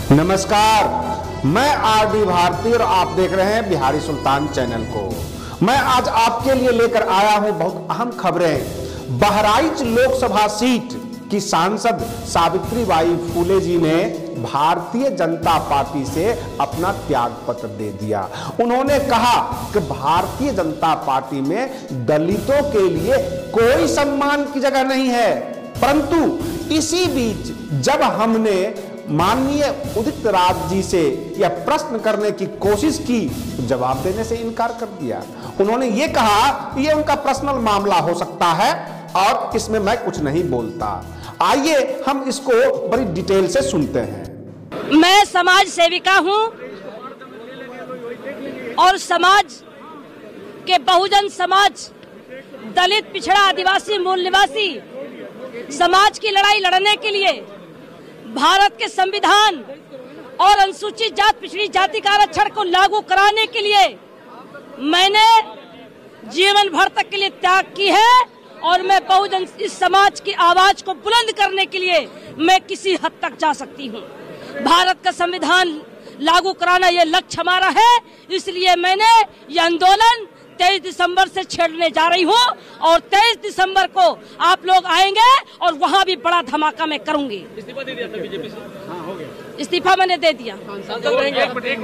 नमस्कार, मैं आरडी भारती और आप देख रहे हैं बिहारी सुल्तान चैनल को। मैं आज आपके लिए लेकर आया हूं बहुत अहम खबरें। बहराइच लोकसभा सीट की सांसद सावित्रीबाई फूले जी ने भारतीय जनता पार्टी से अपना त्याग पत्र दे दिया। उन्होंने कहा कि भारतीय जनता पार्टी में दलितों के लिए कोई सम्मान की जगह नहीं है, परंतु इसी बीच जब हमने माननीय उदित राज जी से यह प्रश्न करने की कोशिश की तो जवाब देने से इनकार कर दिया। उन्होंने ये कहा यह उनका पर्सनल मामला हो सकता है और इसमें मैं कुछ नहीं बोलता। आइए हम इसको बड़ी डिटेल से सुनते हैं। मैं समाज सेविका हूं और समाज के बहुजन समाज, दलित, पिछड़ा, आदिवासी, मूल निवासी समाज की लड़ाई लड़ने के लिए भारत के संविधान और अनुसूचित जाति पिछड़ी जाति का आरक्षण को लागू कराने के लिए मैंने जीवन भर तक के लिए त्याग की है और मैं बहुजन इस समाज की आवाज को बुलंद करने के लिए मैं किसी हद तक जा सकती हूं। भारत का संविधान लागू कराना यह लक्ष्य हमारा है, इसलिए मैंने यह आंदोलन 23 दिसंबर से छेड़ने जा रही हूं और 23 दिसंबर को आप लोग आएंगे और वहां भी बड़ा धमाका मैं करूंगी। इस्तीफा दे दिया था बीजेपी से? हाँ, हो गया। इस्तीफा मैंने दे दिया। सांसद रहेंगे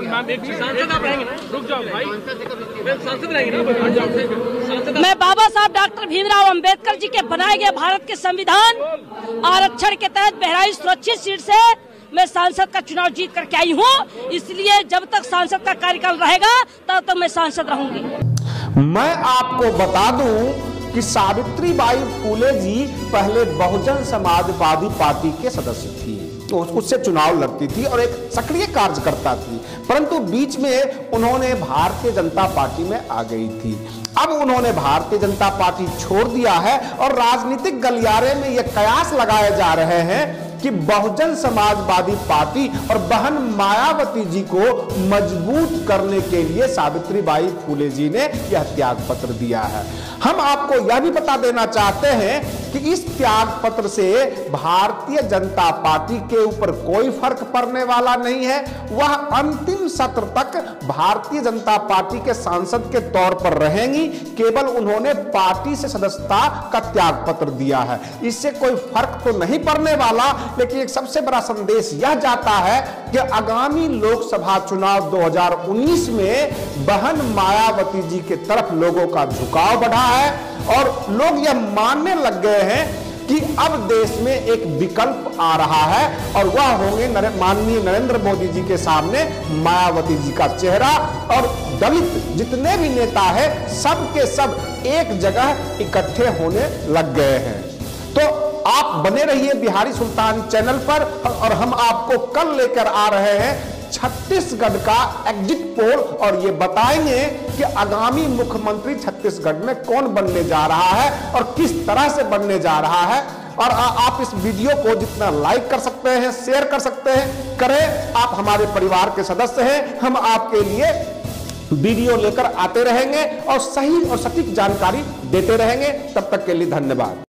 ना? मैं बाबा साहब डॉक्टर भीमराव अंबेडकर जी के बनाए गए भारत के संविधान आरक्षण के तहत बहराइच सुरक्षित सीट से मैं सांसद का चुनाव जीत करके आई हूँ, इसलिए जब तक सांसद का कार्यकाल रहेगा तब तक मैं सांसद रहूंगी। मैं आपको बता दूं कि सावित्रीबाई फूले जी पहले बहुजन समाजवादी पार्टी के सदस्य थी, तो उससे चुनाव लड़ती थी और एक सक्रिय कार्यकर्ता थी, परंतु बीच में उन्होंने भारतीय जनता पार्टी में आ गई थी। अब उन्होंने भारतीय जनता पार्टी छोड़ दिया है और राजनीतिक गलियारे में यह कयास लगाए जा रहे हैं कि बहुजन समाजवादी पार्टी और बहन मायावती जी को मजबूत करने के लिए सावित्रीबाई फूले जी ने यह त्याग पत्र दिया है। हम आपको यह भी बता देना चाहते हैं कि इस त्याग पत्र से भारतीय जनता पार्टी के ऊपर कोई फर्क पड़ने वाला नहीं है। वह अंतिम सत्र तक भारतीय जनता पार्टी के सांसद के तौर पर रहेंगी, केवल उन्होंने पार्टी से सदस्यता का त्याग पत्र दिया है। इससे कोई फर्क तो नहीं पड़ने वाला, लेकिन एक सबसे बड़ा संदेश यह जाता है कि आगामी लोकसभा चुनाव 2019 में बहन मायावती जी के तरफ लोगों का झुकाव बढ़ा है और लोग यह मानने लग गए हैं कि अब देश में एक विकल्प आ रहा है और वह होंगे माननीय नरेंद्र मोदी जी के सामने मायावती जी का चेहरा, और दलित जितने भी नेता हैं सब के सब एक जगह इकट्ठे होने लग गए हैं। तो आप बने रहिए बिहारी सुल्तान चैनल पर और हम आपको कल लेकर आ रहे हैं छत्तीसगढ़ का एग्जिट पोल और ये बताएंगे कि आगामी मुख्यमंत्री छत्तीसगढ़ में कौन बनने जा रहा है और किस तरह से बनने जा रहा है। और आप इस वीडियो को जितना लाइक कर सकते हैं, शेयर कर सकते हैं, करें। आप हमारे परिवार के सदस्य हैं, हम आपके लिए वीडियो लेकर आते रहेंगे और सही और सटीक जानकारी देते रहेंगे। तब तक के लिए धन्यवाद।